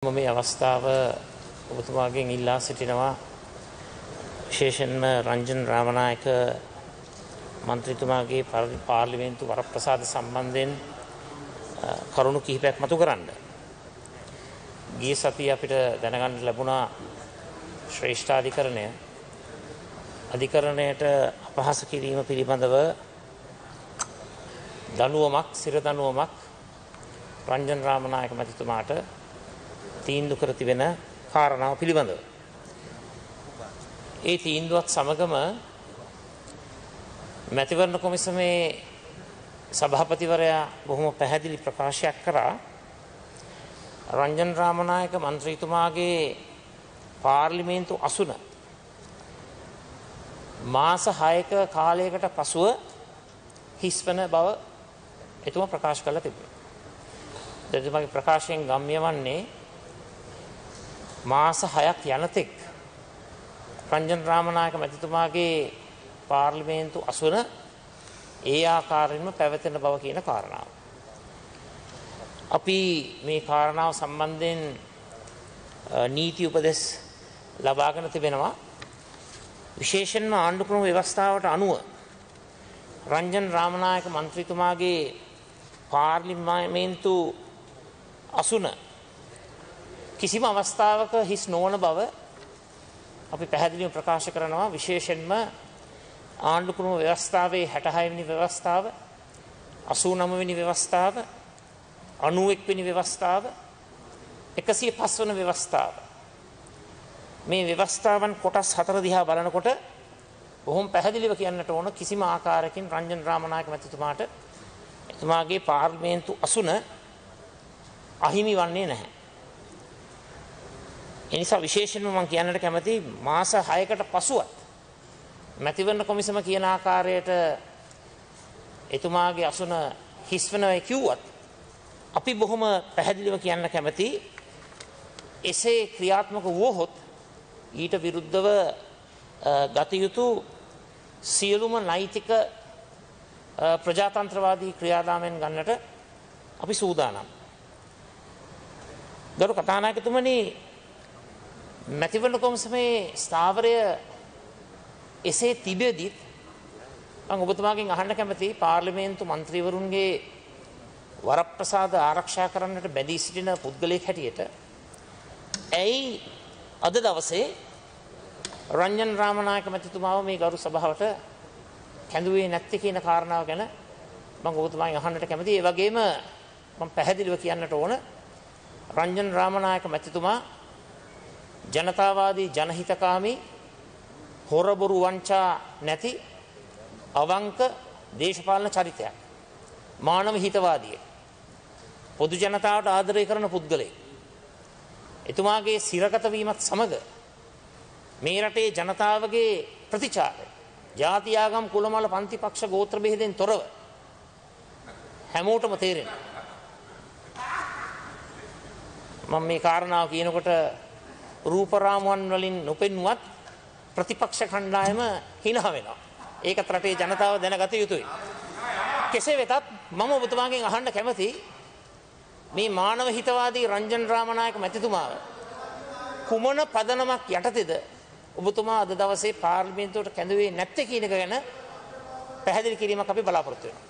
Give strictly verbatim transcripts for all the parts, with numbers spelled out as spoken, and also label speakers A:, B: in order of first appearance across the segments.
A: මේ අවස්ථාව ඔබතුමාගෙන් ඉල්ලා සිටිනවා විශේෂයෙන්ම රංජන් රාමනායක මන්ත්‍රීතුමාගේ පාර්ලිමේන්තු වරප්‍රසාද සම්බන්ධයෙන් කරුණු කිහිපයක් මතු කරන්න. ගිය සතියේ අපිට දැනගන්න ලැබුණා ශ්‍රේෂ්ඨාධිකරණය අධිකරණයට අපහාස කිරීම පිළිබඳව දනුවමක් සිර දනුවමක් රංජන් රාමනායක මැතිතුමාට තීන්දුව කර තිබෙන කාරණාව පිළිබඳව. ඒ තීන්දුවත් සමගම මැතිවරණ කොමිසමේ සභාපතිවරයා බොහොම පැහැදිලි ප්‍රකාශයක් කරා රංජන් රාමනායක මන්ත්‍රීතුමාගේ පාර්ලිමේන්තු අසුන මාස හයක කාලයකට පසුව හිස්වන බව එතුමා ප්‍රකාශ කළා තිබුණා. එතුමාගේ ප්‍රකාශයෙන් ගම්ම්‍ය වන්නේ මාස හයක් යනතෙක් රංජන් රාමනායක මැතිතුමාගේ පාර්ලිමේන්තු අසුන ඒ ආකාරයෙන්ම පැවතෙන බව කියන කාරණාව. අපි මේ කාරණාව සම්බන්ධයෙන් නීති උපදෙස් ලබාගෙන තිබෙනවා. විශේෂයෙන්ම ආණ්ඩුක්‍රම ව්‍යවස්ථාවට අනුව රංජන් රාමනායක මන්ත්‍රීතුමාගේ පාර්ලිමේන්තු අසුන කිසිම අවස්ථාවක හිස් නොවන බව අපි පැහැදිලිව ප්‍රකාශ කරනවා. විශේෂයෙන්ම ආණ්ඩුක්‍රම ව්‍යවස්ථාවේ හැටහය වෙනි ව්‍යවස්ථාව, අසූනවය වෙනි ව්‍යවස්ථාව, අනූඑක වෙනි ව්‍යවස්ථාව, එකසිය පහ වන ව්‍යවස්ථාව. මේ ව්‍යවස්ථාවන් කොටස් හතර දිහා බලනකොට බොහොම පැහැදිලිව කියන්නට ඕන කිසිම ආකාරයකින් රංජන් රාමනායක මැතිතුමාට එතුමාගේ පාර්ලිමේන්තු අසුන අහිමි වන්නේ නැහැ. එනිසා විශේෂයෙන්ම මම කියන්නට කැමති මාස හයකට පසුවත් මැතිවරණ කොමිසම කියන ආකාරයට එතුමාගේ අසුන හිස්වනවා කිව්වත් අපි බොහොම පැහැදිලිව කියන්න කැමති එසේ ක්‍රියාත්මක වුවහොත් ඊට විරුද්ධව ගත යුතු සියලුම නෛතික ප්‍රජාතන්ත්‍රවාදී ක්‍රියාදාමයන් ගන්නට අපි සූදානම්. ගරු කතානායකතුමනි, මැතිවරණ කොමිසමේ ස්ථාවරය එසේ තිබෙද්දිත් මම ඔබතුමාගෙන් අහන්න කැමති පාර්ලිමේන්තු මන්ත්‍රීවරුන්ගේ වරප්‍රසාද ආරක්ෂා කරන්නට බැඳී සිටින පුද්ගලයෙක් හැටියට ඇයි අද දවසේ රංජන් රාමනායක මැතිතුමාව මේ ගරු සභාවට කැඳුවේ නැත්තේ කියන කාරණාව ගැන මම ඔබතුමාගෙන් අහන්නට කැමතියි. ඒ වගේම මම පැහැදිලිව කියන්නට ඕන රංජන් රාමනායක මැතිතුමා ජනතාවාදී ජනහිතකාමී හොරබොරු වංචා නැති අවංක දේශපාලන චරිතයක්. මානව හිතවාදිය. පොදු ජනතාවට ආදරය කරන පුද්ගලයෙක්. එතුමාගේ සිරගත වීමත් සමග මේ රටේ ජනතාවගේ ප්‍රතිචාරය ජාති ආගම් කුලමල පන්ති පක්ෂ ගෝත්‍ර බෙහෙදෙන් තොරව හැමෝටම තේරෙනවා. මම මේ කාරණාව කියනකොට රූපරාමුවන් වලින් නොපෙන්වත් ප්‍රතිපක්ෂ කණ්ඩායම හිනහ වෙනවා. ඒකත් රටේ ජනතාව දැනගත යුතුයි. කෙසේ වෙතත් මම ඔබතුමාගෙන් අහන්න කැමති මේ මානව හිතවාදී රංජන් රාමනායක මැතිතුමාව කුමන පදනමක් යටතේද ඔබතුමා අද දවසේ පාර්ලිමේන්තුවට කැඳුවේ නැත්තේ කියන එක ගැන පැහැදිලි කිරීමක් අපි බලාපොරොත්තු වෙනවා.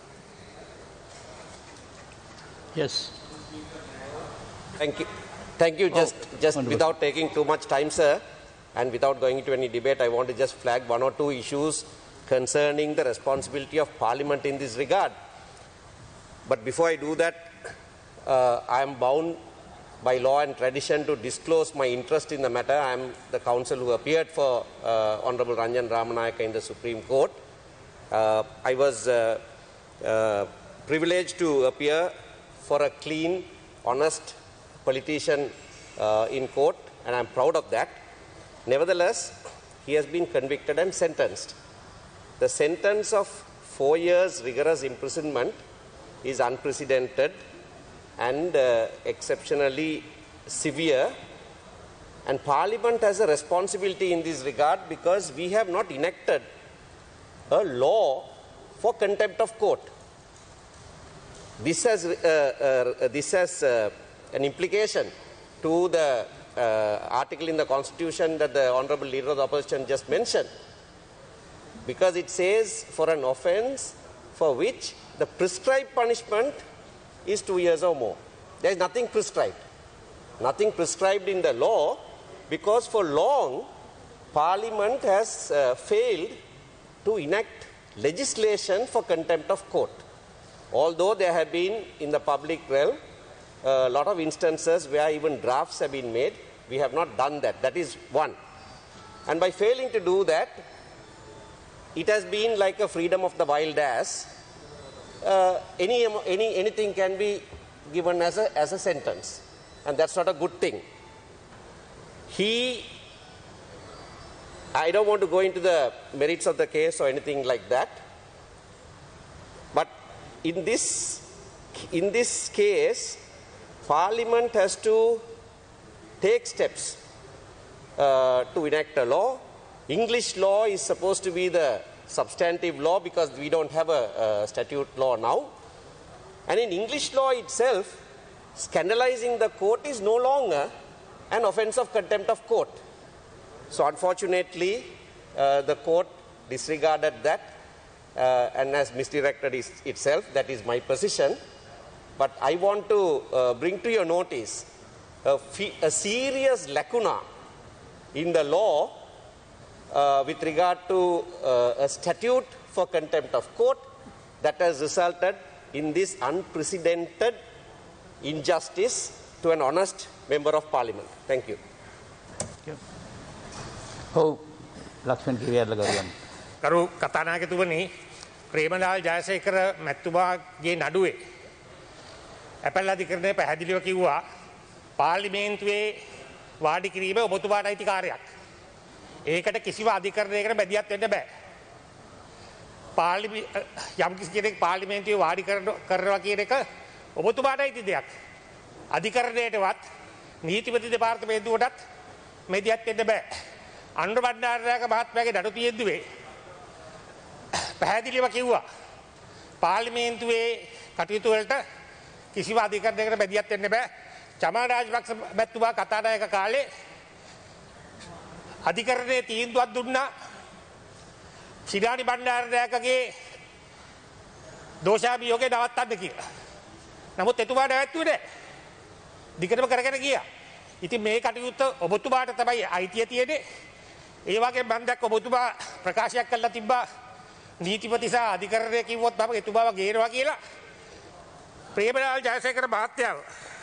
B: Yes.
C: Thank you. Thank you. Just,
B: oh,
C: just
B: wonderful.
C: Without taking too much time, sir, and without going into any debate, I want to just flag one or two issues concerning the responsibility of Parliament in this regard. But before I do that, uh, I am bound by law and tradition to disclose my interest in the matter. I am the counsel who appeared for uh, Honorable Ranjan Ramanayaka in the Supreme Court. Uh, I was uh, uh, privileged to appear for a clean, honest politician uh, in court, and I am proud of that. Nevertheless, he has been convicted and sentenced. The sentence of four years rigorous imprisonment is unprecedented and uh, exceptionally severe, and Parliament has a responsibility in this regard because we have not enacted a law for contempt of court. This has, uh, uh, this has uh, an implication to the uh, article in the Constitution that the Honourable Leader of the Opposition just mentioned. Because it says for an offence for which the prescribed punishment is two years or more. There is nothing prescribed. Nothing prescribed in the law, because for long Parliament has uh, failed to enact legislation for contempt of court. Although there have been in the public realm a lot of instances where even drafts have been made, we have not done that. That is one. And by failing to do that, it has been like a freedom of the wild ass. Uh, any, any, anything can be given as a, as a sentence, and that's not a good thing. He, I don't want to go into the merits of the case or anything like that, but in this, in this case, Parliament has to take steps uh, to enact a law. English law is supposed to be the substantive law because we don't have a, a statute law now. And in English law itself, scandalizing the court is no longer an offence of contempt of court. So unfortunately, uh, the court disregarded that uh, and has misdirected is, itself. That is my position. But I want to uh, bring to your notice a, a serious lacuna in the law uh, with regard to uh, a statute for contempt of court that has resulted in this unprecedented injustice to an honest member of Parliament. Thank you.
B: Oh, Lakshman Kiriyalla garuwan.
D: Karu කතානායකතුමනි ප්‍රේමලාල් ජයසේකර මැතිතුමාගේ නඩුවේ appeal අධිකරණය පැහැදිලිව කිව්වා පාර්ලිමේන්තුවේ වාඩි කිරීම ඔබතුමාට අයිතිකාරයක්. ඒකට කිසිම අධිකරණයකට බැදියත් වෙන්න බෑ. පාර්ලිමේ යම් කිසි කෙනෙක් පාර්ලිමේන්තුවේ වාඩි කරනවා කියන එක ඔබතුමාට අයිති දෙයක්. අධිකරණයටවත් නීතිපති දෙපාර්තමේන්තුවටත් මෙදියත් වෙන්න බෑ. අනුර බණ්ඩාරනායක මහත්මයාගේ නඩු තියෙද්දී පැහැදිලිව කිව්වා පාර්ලිමේන්තුවේ කටයුතු වලට කිසිම අධිකරණයකට බැදියත් වෙන්න බෑ. චමා රාජපක්ෂ මැතිතුමා කතානායක කාලේ අධිකරණයේ තීන්දුවක් දුන්නා ශිරාණි බණ්ඩාරනායකගේ දෝෂාභියෝගය නවත්තන්න කියලා. නමුත් එතුමා නැවැත්තුවේ නැහැ. දිගටම කරගෙන ගියා. ඉතින් මේ කටයුත්ත ඔබතුමාට තමයි අයිතිය තියෙන්නේ. ඒ වගේ මම දැක්ක ඔබතුමා ප්‍රකාශයක් කළා තිබ්බා නීතිපති සහ අධිකරණය කිව්වොත් මම එතුමාව ගේනවා කියලා. ප්‍රේමලාල් ජයසේකර මහත්තයාව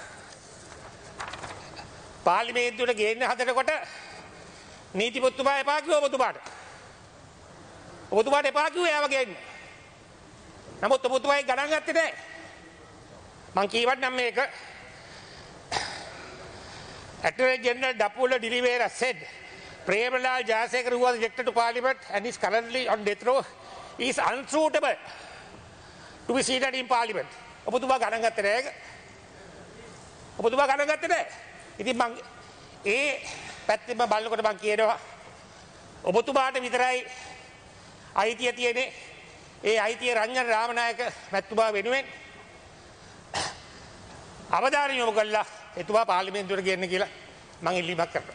D: පාර්ලිමේන්තුවට ගේන්න හදනකොට නීතිපතිතුමා එපා කිව්වා ඔබතුමාට. ඔබතුමාට එපා කිව්වා එයාව ගේන්න. නමුත් ඔබතුමා ඒක ගණන් ගත්තේ නැහැ. මං කියවන්නම් මේක. Attorney General Dapula De Rivera said Premalal Jayasekara, who was elected to Parliament and is currently on death row, is unsuitable to be seated in Parliament. ඔබතුමා ගණන් ගත්තේ නැහැ. ඔබතුමා ගණන් ගත්තේ නැහැ. ඉතින් මං ඒ පැත්තෙම බලනකොට මං කියනවා ඔබතුමාට විතරයි අයිතිය තියෙන්නේ. ඒ අයිතිය රංජන රාමනායක මැතිතුමා වෙනුවෙන් අවධානය යොමු කළා එතුමා පාර්ලිමේන්තුවට ගෙන්න කියලා මං ඉල්ලීමක් කරනවා.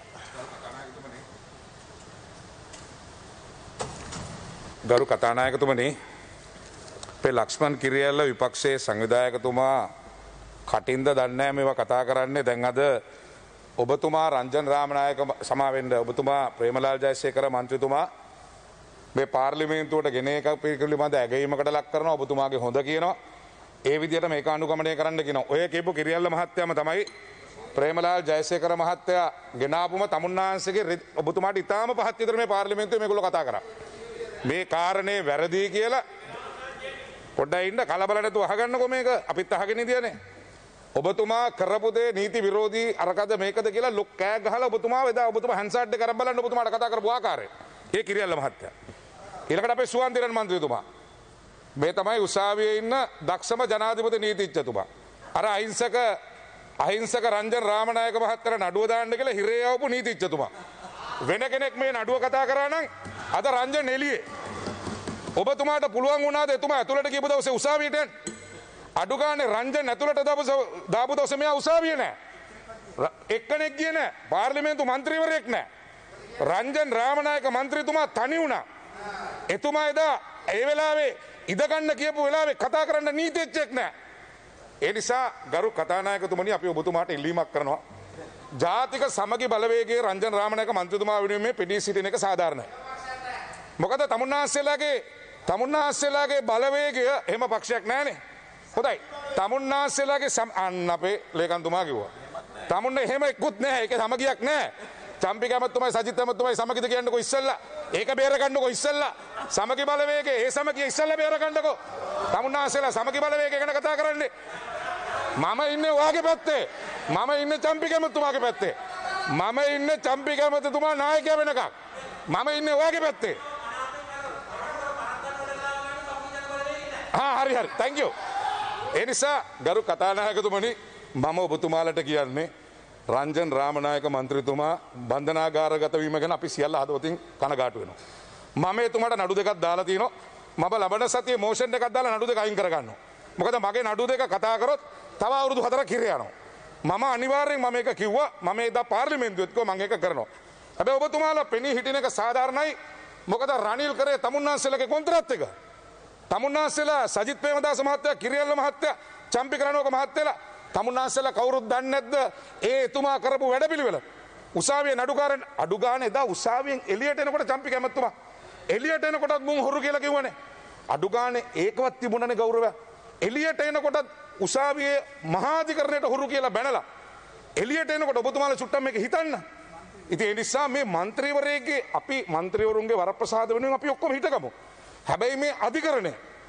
E: ගරු කතානායකතුමනි, අපේ ලක්ෂ්මන් කිරියල්ල විපක්ෂයේ සංවිධායකතුමා කටින්ද දන්නේ නැහැ මේවා කතා කරන්නේ. දැන් අද ඔබතුමා රංජන් රාමනායක සමාවෙන්න ඔබතුමා ප්‍රේමලාල් ජයසේකර මන්ත්‍රීතුමා මේ පාර්ලිමේන්තුවට ගෙන එක පිළිබඳ ඇගීමකට ලක් කරනවා. ඔබතුමාගේ හොඳ කියනවා. ඒ විදිහට මේක අනුගමනය කරන්න කියනවා. ඔය කියපු කිරියල්ල මහත්තයාම තමයි ප්‍රේමලාල් ජයසේකර මහත්තයා ගෙනාපුම තමුන්නාන්සේගේ ඔබතුමාට ඉතාම පහත් විතර මේ පාර්ලිමේන්තුවේ මේගොල්ලෝ කතා කරා. මේ කාරණේ වැරදි කියලා පොඩ්ඩක් ඉන්න කලබල නැතුව අහගන්නකො මේක. අපිත් අහගෙන ඉඳියනේ. ඔබතුමා කරපු දේ නීති විරෝධී අරකද මේකද කියලා ලොක් කෑ ගහලා ඔබතුමා එදා ඔබතුමා හැන්සාඩ් එක කරන් බලන්න ඔබතුමාට කතා කරපු ආකාරය. ඒ කිරියල්ල මහත්තයා. ඊළඟට අපේ සුවන්තිරන් මන්ත්‍රීතුමා. මේ තමයි උසාවියේ ඉන්න දක්ෂම ජනාධිපති නීතිඥතුමා. අර අහිංසක අහිංසක රංජන් රාමනායක මහත්තයාට නඩුව දාන්න කියලා හිරේ ආවපු නීතිඥතුමා. වෙන කෙනෙක් මේ නඩුව කතා කරා නම් අද රංජන් එළියේ. ඔබතුමාට පුළුවන් වුණාද එතුමා ඇතුළට ගියපු දවසේ උසාවියට යන්න? අඩු ගානේ රංජන් ඇතුළට දාපු දාපු දවසේ මෙයා උසාවියේ නැහැ. එක්කෙනෙක් ගියේ නැහැ. පාර්ලිමේන්තු මන්ත්‍රීවරයෙක් නැහැ. රංජන් රාමනායක මන්ත්‍රීතුමා තනි වුණා. එතුමා එදා ඒ වෙලාවේ ඉදගන්න කියපු වෙලාවේ කතා කරන්න නීතිඥයෙක් නැහැ. ඒ නිසා ගරු කතානායකතුමනි අපි ඔබතුමාට ඉල්ලීමක් කරනවා. ජාතික සමගි බලවේගයේ රංජන් රාමනායක මන්ත්‍රීතුමා වෙනුවෙන් මේ පිටී සිටින එක සාධාරණයි. මොකද තමුන්නාස්සෙලාගේ තමුන්නාස්සෙලාගේ බලවේගය එහෙම පක්ෂයක් නැහැනේ. හොඳයි. තමුන්නාස්සෙලාගේ අන්න අපේ ලේකම්තුමා කිව්වා. තමුන්න එහෙම එක්කුත් නැහැ. ඒකේ සමගියක් නැහැ. චම්පි කැමතුමයි සජිත් කැමතුමයි සමගිද කියන්නකෝ ඉස්සෙල්ලා. ඒක බේර ගන්නකෝ ඉස්සෙල්ලා. සමගි බලවේගයේ ඒ සමගිය ඉස්සෙල්ලා බේර ගන්නකෝ. තමුන්නාස්සෙලා සමගි බලවේගය ගැන කතා කරන්නේ. මම ඉන්නේ ඔයාගේ පැත්තේ. මම ඉන්නේ චම්පි කැමතුමාගේ පැත්තේ. මම ඉන්නේ චම්පි කැමතුමා නායකයා වෙනකක්. මම ඉන්නේ ඔයාගේ පැත්තේ. හරි හරි thank you. ඒ නිසා ගරු කතානායකතුමනි මම ඔබතුමාලට කියන්නේ රංජන් රාමනායක මන්ත්‍රීතුමා බන්ධනාගාරගත වීම ගැන අපි සියල්ල හදවතින් කනගාටු වෙනවා. මම එතුමාට නඩු දෙකක් දාලා තිනවා. මම ලබන සතියේ මෝෂන් එකක් දාලා නඩු දෙක අයින් කරගන්නවා. මොකද මගේ නඩු දෙක කතා කරොත් තව අවුරුදු හතරක් ඉර යනවා. මම අනිවාර්යෙන් මම ඒක කිව්වා. මම එදා පාර්ලිමේන්තුවෙත් කිව්වා මම ඒක කරනවා. හැබැයි ඔබතුමාලා පෙනී හිටින එක සාධාරණයි. මොකද රනිල් කරේ තමුන්නාන්සේලාගේ කොන්ත්‍රාත් එක. තමුන්නාන්සේලා සජිත් ප්‍රේමදාස මහත්තයා, කිරියල්ල මහත්තයා, චම්පි කරණෝක මහත්තයලා තමුන්නාන්සේලා කවුරුත් දන්නේ නැද්ද ඒ එතුමා කරපු වැඩපිළිවෙල? උසාවියේ නඩුකාරන් අඩු ගාන එදා උසාවියෙන් එළියට එනකොට චම්පි කැමැතුමා එළියට එනකොටත් මුන් හොරු කියලා කිව්වනේ. අඩු ගානේ ඒකවත් තිබුණනේ ගෞරවය. එළියට එනකොටත් උසාවියේ මහාධිකරණයට හොරු කියලා බැනලා එළියට එනකොට ඔබතුමාලා චුට්ටක් මේක හිතන්න. ඉතින් ඒ නිසා මේ മന്ത്രിවරයෙක්ගේ අපි മന്ത്രിවරුන්ගේ වරප්‍රසාද වෙනුවෙන් අපි ඔක්කොම හිටගමු. හැබැයි මේ අධිකරණය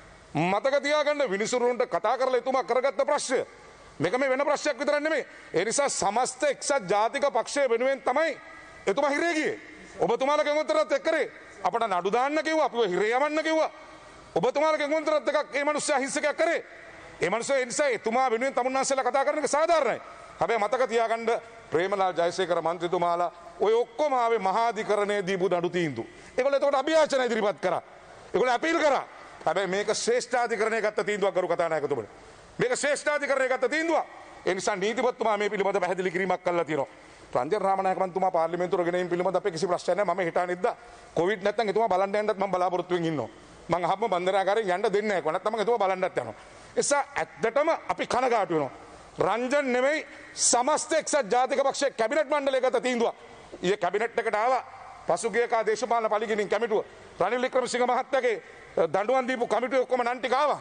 E: මතක තියාගන්න විනිසුරුන්ට කතා කරලා එතුමා කරගත්ත ප්‍රශ්නය මේක මේ වෙන ප්‍රශ්නයක් විතරක් නෙමෙයි. ඒ නිසා සමස්ත එක්සත් ජාතික පක්ෂය වෙනුවෙන් තමයි එතුමා හිරේ ගියේ. ඔබතුමාලගේ උත්තරත් එක්කරේ අපට නඩු දාන්න කිව්වා, අපිව හිරේ යවන්න කිව්වා. ඔබතුමාලගේ උත්තරත් එකක් ඒ මිනිස්සයා හිස්සකයක් කරේ. ඒ මිනිස්සයා ඒ නිසා එතුමා වෙනුවෙන් තමුන්නාන්සේලා කතා කරන එක සාධාරණයි. හැබැයි මතක තියාගන්න ප්‍රේමලාල් ජයසේකර මන්ත්‍රීතුමාලා ඔය ඔක්කොම ආවේ මහාධිකරණයේ දීපු නඩු තීන්දුව. ඒගොල්ලෝ එතකොට අභියාචන ඉදිරිපත් කරා. ඒගොල්ලෝ අපීල් කරා. හැබැයි මේක ශ්‍රේෂ්ඨාධිකරණයේ ගත්ත තීන්දුවක් ගරු කතානායකතුමනි. මේක ශ්‍රේෂ්ඨාධිකරණයේ ගත්ත තීන්දුවක්. ඒ නිසා නීතිපතිතුමා මේ පිළිබඳව පැහැදිලි කිරීමක් කළා තියෙනවා. රංජන් රාමනායක මන්තුමා පාර්ලිමේන්තුවට ගෙනීම පිළිබඳව අපේ කිසි ප්‍රශ්නයක් නැහැ. මම හිතාන ඉද්දා කොවිඩ් නැත්තම් එතුමා බලන්න යන්නත් මම බලාපොරොත්තු වෙමින් ඉන්නවා. මම අහපම බන්දනාගාරයෙන් යන්න දෙන්නේ නැහැ. කොහොමද මම එතුමා බලන්නත් යනවා. ඒ නිසා ඇත්තටම අපි කනගාටු වෙනවා. රංජන් නෙමෙයි සමස්ත එක්සත් ජාතික පක්ෂයේ කැබිනට් මණ්ඩලය ගත තීන්දුවක්. ඊයේ කැබිනට් එකට ආවා පසුගිය කා දේශපාලන පරිගණින් කමිටුව රනිල් වික්‍රමසිංහ මහත්තයාගේ දඬුවම් දීපු කමිටුවේ ඔක්කොම නම් ටික ආවා.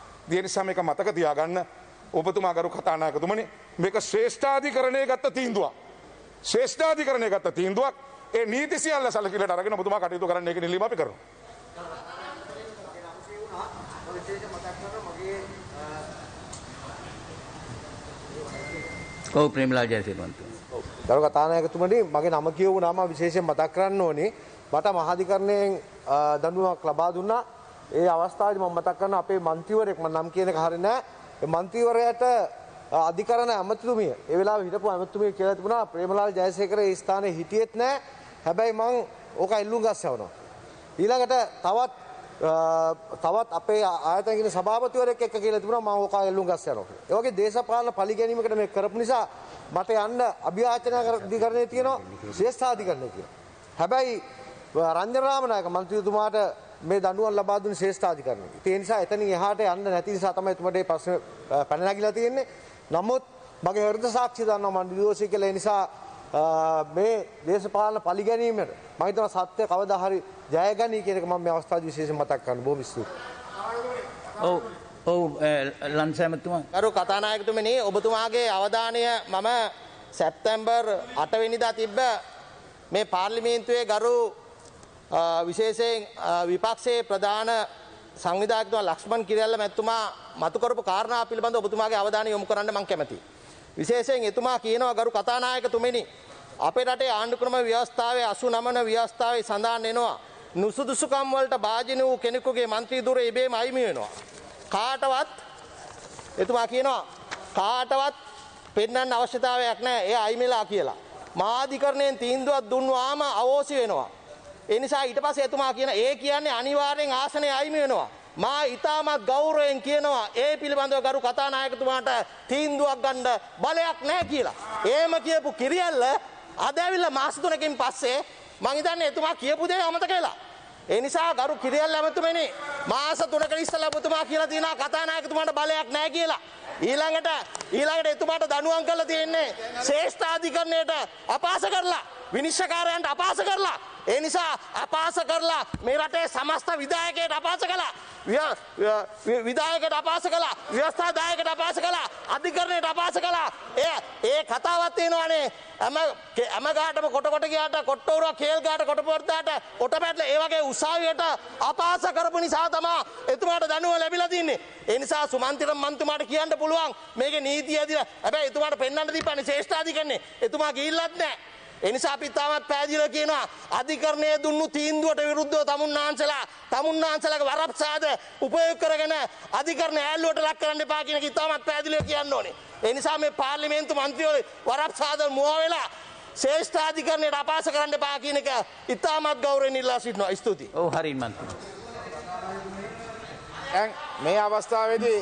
E: ඒ නිසා මේක මතක තියාගන්න ඔබතුමා ගරු කතානායකතුමනි මේක ශ්‍රේෂ්ඨාධිකරණයේ ගත්ත තීන්දුවක්. ශ්‍රේෂ්ඨාධිකරණයේ ගත්ත තීන්දුවක්. ඒ නීති සියල්ල සැලකිලිට අරගෙන ඔබතුමා කටයුතු කරන්න ඒක නිලීම අපි කරනවා.
B: ඔව් ප්‍රේමලාල් ජයසේකර මන්ත්‍රී.
F: ගරු කතානායකතුමනි මගේ නම කියවු නම විශේෂයෙන් මතක් කරන්න ඕනේ. මට මහාධිකරණයෙන් දඬුවමක් ලබා දුන්නා. ඒ අවස්ථාවේදී මම මතක් කරන අපේ മന്ത്രിවරයෙක් මම නම් කියන එක හරිය නෑ. ඒ മന്ത്രിවරයාට අධිකරණ ඇමතිතුමිය ඒ වෙලාවේ හිටපු ඇමතිතුමිය කියලා තිබුණා ප්‍රේමලාල් ජයසේකර ඒ ස්ථානයේ හිටියෙත් නෑ. හැබැයි මං ඕක එල්ලුම් ගස් යවනවා. ඊළඟට තවත් තවත් අපේ ආයතන කියන සභාපතිවරයෙක් එක්ක කියලා තිබුණා මම ඕක එල්ලුම් ගස් යනවා කියලා. ඒ වගේ දේශපාලන පරිගැනීමකට මේ කරපු නිසා මට යන්න අභියාචන අධිකරණයේ තියෙනවා ශ්‍රේෂ්ඨාධිකරණය කියලා. හැබැයි රංජන් රාමනායක මන්ත්‍රීතුමාට මේ දඬුවම් ලබා දුන්නේ ශ්‍රේෂ්ඨාධිකරණය. ඒ නිසා එතනින් එහාට යන්න නැති නිසා තමයි එතුමාට මේ ප්‍රශ්න පැන නැගිලා තියෙන්නේ. නමුත් මගේ හෘද සාක්ෂි දන්නවා මම නිරෝෂී කියලා. ඒ නිසා මේ දේශපාලන පරිගැනීමට මම හිතනවා සත්‍ය කවදා හරි ජයගනී කියන එක මම මේ අවස්ථාවේ විශේෂයෙන් මතක් කරන්න බොහොම ස්තුතියි.
B: ඔව් ඔව් ලන්සෑමතුමා.
G: ගරු කතානායකතුමනි ඔබතුමාගේ අවධානය මම සැප්තැම්බර් අට වෙනිදා තිබ්බ මේ පාර්ලිමේන්තුවේ ගරු විශේෂයෙන් විපක්ෂයේ ප්‍රධාන සංවිධායකතුමා ලක්ෂ්මන් කිරියල්ල මැතිතුමා මතු කරපු කාරණා පිළිබඳව ඔබතුමාගේ අවධානය යොමු කරන්න මම කැමතියි. විශේෂයෙන් එතුමා කියනවා ගරු කතානායකතුමනි අපේ රටේ ආණ්ඩු ක්‍රම ව්‍යවස්ථාවේ අසූනවය වන ව්‍යවස්ථාවේ සඳහන් වෙනවා නුසුදුසුකම් වලට භාජන වූ කෙනෙකුගේ මන්ත්‍රී ධුරය ඉබේම අයිමි වෙනවා. කාටවත් එතුමා කියනවා කාටවත් පෙන්වන්න අවශ්‍යතාවයක් නැහැ ඒ අයිමිලා කියලා. මහාධිකරණයෙන් තීන්දුවක් දුන්නාම අවෝසි වෙනවා. ඒ නිසා ඊට පස්සේ එතුමා කියන ඒ කියන්නේ අනිවාර්යෙන් ආසනය අයිමි වෙනවා. මා ඉතාමත් ගෞරවයෙන් කියනවා ඒ පිළිබඳව ගරු කතානායකතුමාට තීන්දුවක් ගන්න බලයක් නැහැ කියලා. එහෙම කියපු කිරියල්ල අද ඇවිල්ලා මාස තුනකින් පස්සේ මං හිතන්නේ එතුමා කියපු දේ අමතක වෙලා. ඒ නිසා ගරු කිරියල්ල ඇමතුමනි මාස තුනකට ඉස්සෙල්ලා ඔබතුමා කියලා තියෙනවා කතානායකතුමාට බලයක් නැහැ කියලා. ඊළඟට ඊළඟට එතුමාට දඬුවම් කරලා තියෙන්නේ ශ්‍රේෂ්ඨාධිකරණයට අපහාස කරලා විනිශ්චයකාරයන්ට අපහාස කරලා. ඒ නිසා අපහාස කරලා මේ රටේ සමස්ත විධායකයට අපහාස කළා. විධායකයට අපහාස කළා. ව්‍යවස්ථාදායකයට අපහාස කළා. අධිකරණයට අපහාස කළා. ඒ ඒ කතාවක් තියෙනවානේ. හැම හැම ගාටම කොට කොට ගියාට කොට්ටෝරුව කේල් ගාට කොට පොර්දාට කොට පැටල ඒ වගේ උසාවියට අපහාස කරපු නිසා තමයි එතුමාට දඬුවම ලැබිලා තින්නේ. ඒ නිසා සුමන්තිරම් මන්තුමාට කියන්න පුළුවන් මේකේ නීතිය ඇදිලා. හැබැයි එතුමාට පෙන්වන්න දීපන්නේ ශ්‍රේෂ්ඨාධිකරණේ. එතුමා ගිහිල්ලත් නැහැ. ඒ නිසා අපි තාමත් පැහැදිලිව කියනවා අධිකරණයේ දුන්නු තීන්දුවට විරුද්ධව තමුන්නාන්සලා තමුන්නාන්සලාගේ වරප්‍රසාද උපයෝග කරගෙන අධිකරණ ඈල්ලුවට ලක් කරන්න එපා කියන එක තාමත් පැහැදිලිව කියන්න ඕනේ. ඒ නිසා මේ පාර්ලිමේන්තු මන්ත්‍රීවරු වරප්‍රසාද මුවා වෙලා ශ්‍රේෂ්ඨාධිකරණයට අපහාස කරන්න එපා කියන එක ඉතාමත් ගෞරවයෙන් ඉල්ලා සිටිනවා. ස්තුතියි.
B: ඔව් හරියි මන්ත්‍රී.
E: දැන් මේ අවස්ථාවේදී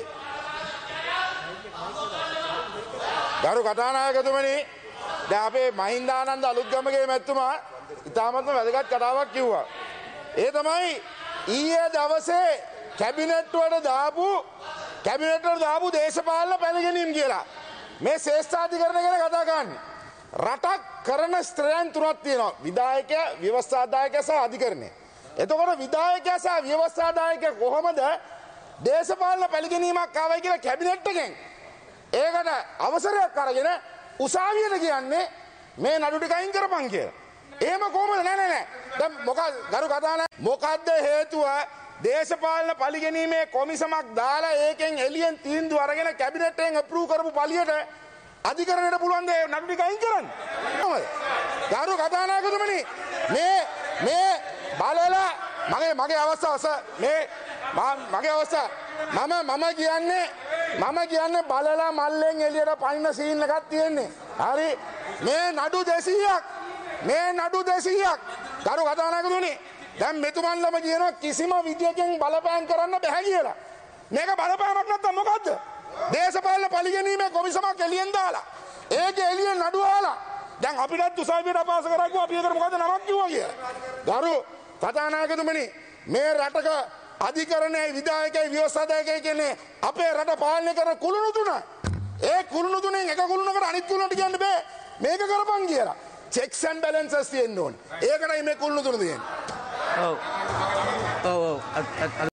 E: ගරු කතානායකතුමනි දැන් අපේ මහින්දානන්ද අලුත්ගමගේ මැතිතුමා ඉතාමත්ම වැදගත් කතාවක් කිව්වා. ඒ තමයි ඊයේ දවසේ කැබිනට් වලට දාපු කැබිනට් වලට දාපු දේශපාලන පැනගැනීම් කියලා. මේ ශ්‍රේෂ්ඨාධිකරණ ගැන කතා කරන්නේ. රටක් කරන ස්ත්‍රයන් තුනක් තියෙනවා. විධායකයා, ව්‍යවස්ථාදායකයා සහ අධිකරණය. එතකොට විධායකයා සහ ව්‍යවස්ථාදායකයා කොහොමද දේශපාලන පැනගැනීමක් ආවයි කියලා කැබිනට් එකෙන් ඒකට අවසරයක් අරගෙන උසාවියට කියන්නේ මේ නඩු ටික අයින් කරපන් කියලා. එහෙම කොහොමද? නෑ නෑ නෑ. දැන් මොකද ගරු කතානායක මොකද්ද හේතුව? දේශපාලන පරිගැනීමේ කොමිසමක් දාලා ඒකෙන් එළියෙන් තීන්දුව අරගෙන කැබිනට් එකෙන් අප්‍රූව් කරපු පළියට අධිකරණයට පුළුවන් ද නඩු ටික අයින් කරන්න. කොහොමද? ගරු කතානායකතුමනි මේ මේ බලලා මගේ මගේ අවස්ථාව මේ මගේ අවස්ථාව මම මම කියන්නේ මම කියන්නේ බලලා මල්ලෙන් එළියට පනින සීන් එකක් තියෙන්නේ. හරි මේ නඩු දෙසීයක් මේ නඩු දෙසීයක් ගරු කතානායකතුමනි දැන් මෙතුමන්ලම කියනවා කිසිම විදියකින් බලපෑම් කරන්න බෑ කියලා. මේක බලපෑමක් නැත්තම් මොකද්ද? දේශපාලන පරිගැනීමේ කොමිසමක් එළියෙන් දාලා ඒකේ එළියෙන් නඩු ආලා දැන් අපිටත් උසාවියට අපහාස කරගුවා අපි ඒකට මොකද්ද නමක් කිව්වා කියලා. ගරු කතානායකතුමනි මේ රටක අධිකරණයේ විධායකයි ව්‍යවස්ථාදායකයි කියන්නේ අපේ රට පාලනය කරන කුළුණු තුන. ඒ කුළුණු තුනෙන් එක කුළුණකට අනිත් කුළුණට කියන්න බෑ. මේක කරපන් කියලා. checks and balances තියෙන්න ඕනේ. ඒකටයි මේ කුළුණු තුන තියෙන්නේ.
B: ඔව්. ඔව් ඔව්.